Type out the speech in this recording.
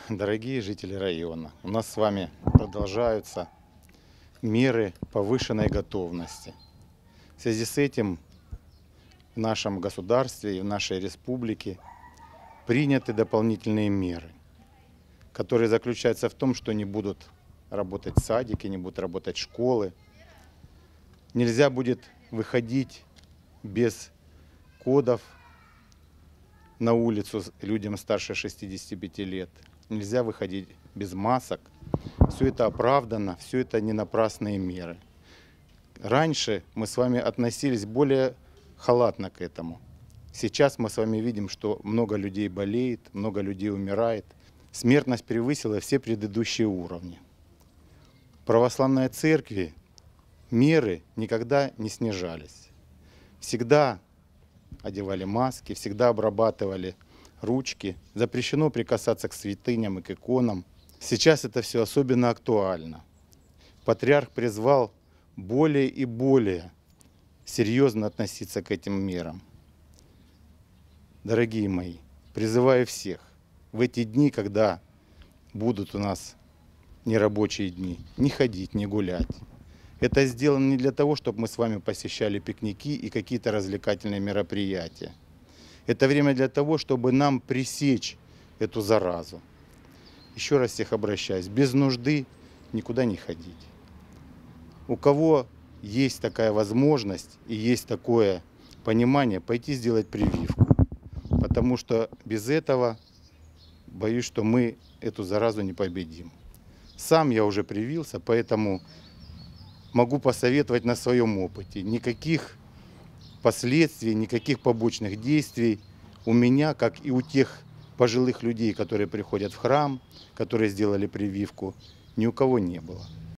Дорогие жители района, у нас с вами продолжаются меры повышенной готовности. В связи с этим в нашем государстве и в нашей республике приняты дополнительные меры, которые заключаются в том, что не будут работать садики, не будут работать школы. Нельзя будет выходить без кодов на улицу людям старше 65 лет. Нельзя выходить без масок. Все это оправдано, все это не напрасные меры. Раньше мы с вами относились более халатно к этому. Сейчас мы с вами видим, что много людей болеет, много людей умирает. Смертность превысила все предыдущие уровни. В православной церкви меры никогда не снижались. Всегда одевали маски, всегда обрабатывали ручки. Запрещено прикасаться к святыням и к иконам. Сейчас это все особенно актуально. Патриарх призвал более и более серьезно относиться к этим мерам. Дорогие мои, призываю всех в эти дни, когда будут у нас нерабочие дни, не ходить, не гулять. Это сделано не для того, чтобы мы с вами посещали пикники и какие-то развлекательные мероприятия. Это время для того, чтобы нам пресечь эту заразу. Еще раз всех обращаюсь, без нужды никуда не ходить. У кого есть такая возможность и есть такое понимание, пойти сделать прививку. Потому что без этого, боюсь, что мы эту заразу не победим. Сам я уже привился, поэтому могу посоветовать на своем опыте. Никаких последствий, никаких побочных действий у меня, как и у тех пожилых людей, которые приходят в храм, которые сделали прививку, ни у кого не было.